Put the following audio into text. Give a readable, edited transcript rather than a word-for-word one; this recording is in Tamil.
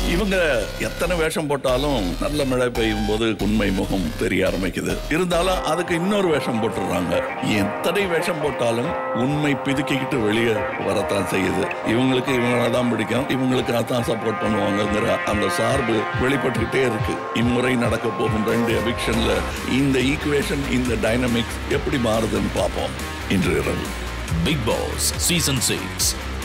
இவங்க எத்தனை வேஷம் போட்டாலும் நல்ல மழை பெய்யும் போது உண்மை முகம் தெரிய ஆரம்பிக்குது. இருந்தாலும் அதுக்கு இன்னொரு வேஷம் போட்டுடுறாங்க. எத்தனை வேஷம் போட்டாலும் உண்மை பிதுக்கிக்கிட்டு வெளியே வரத்தான் செய்யுது. இவங்களுக்கு இவங்களதான் பிடிக்கும், இவங்களுக்கு அதான் சப்போர்ட் பண்ணுவாங்கங்கிற அந்த சார்பு வெளிப்பட்டுக்கிட்டே இருக்கு. இம்முறை நடக்க போகும் 2 எவிக்ஷன்ல இந்த ஈக்குவேஷன், இந்த டைனமிக்ஸ் எப்படி மாறுதுன்னு பார்ப்போம் இன்று இரவு. Bigg Boss Season 6